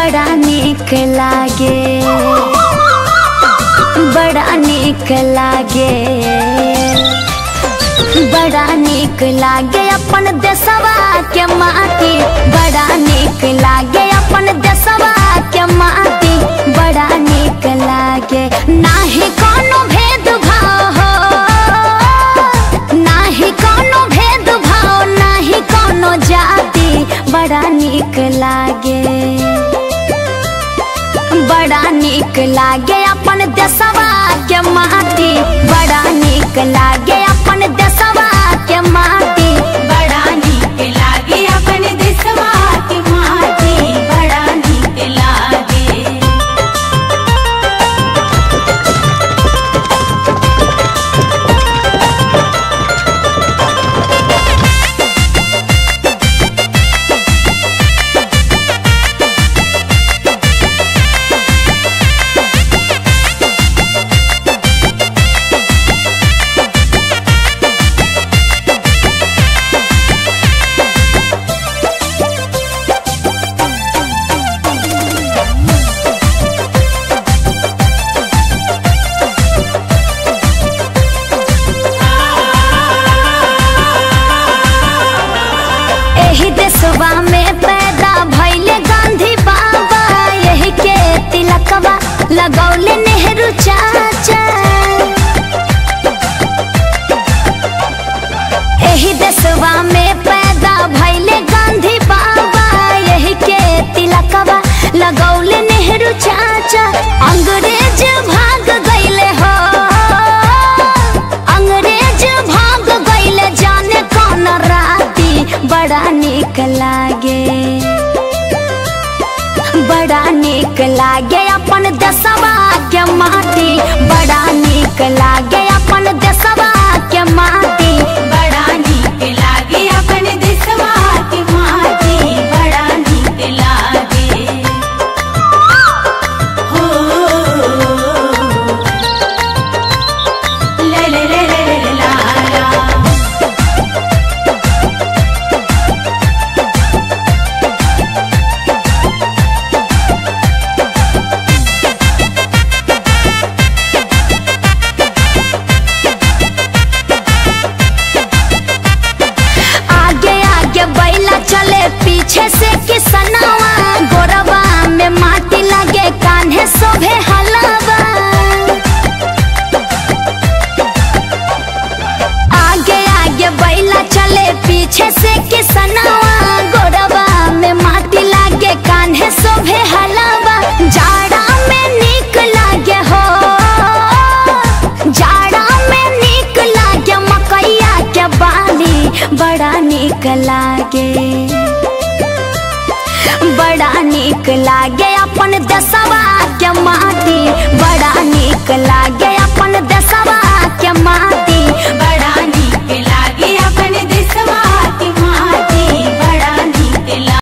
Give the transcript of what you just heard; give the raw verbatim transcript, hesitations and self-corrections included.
बड़ा नीक लागे, बड़ा नीक लागे, बड़ा नीक लागे अपन देशवा के माटी, बड़ा नीक लागे अपन देशवा के माटी, बड़ा नीक लागे। नाही कोनो भेद भाव हो, नाही कोनो भेद भाव, नाही कोनो जाति, बड़ा नीक लागे, बड़ा नीक लागे अपन देशवा के माटी, बड़ा नीक लागे अपन देशवा के माटी, बड़ा नीक लागे अपन देशवा के माटी, बड़ा नीक लागे। यही देशवा में पैदा भइले गांधी बाबा, यही के तिलकवा लगौले नेहरू चाचा। यही देशवा में पैदा भइले गांधी बाबा, यही के तिलकवा लगौले नेहरू चाचा। अंग्रेज भाग गइले हो, अंग्रेज भाग गइले जाने कौन राती, बड़ा नीक लागे, बड़ा नीक लागे अपन देशवा के माटी, बड़ा नीक लागे अपन देशवा के माटी, बड़ा नीक लागे अपन देशवा के माटी, बड़ा नीक लागे। हो ला ला ला ला ला ला। आगे आगे बैला चले पीछे से किसनवा, गोरवा में माटी लगे कान्हे शोभे हलवा। आगे आगे बैला चले पीछे से किसनवा, गोरवा में माटी लगे कान्हे शोभे हलवा। जाड़ा में नीक लागे हो, जाड़ा में नीक लागे मकैया के बाली, बड़ा नीक लागे, बड़ा नीक लागे अपन देशवा के माटी, बड़ा नीक लागे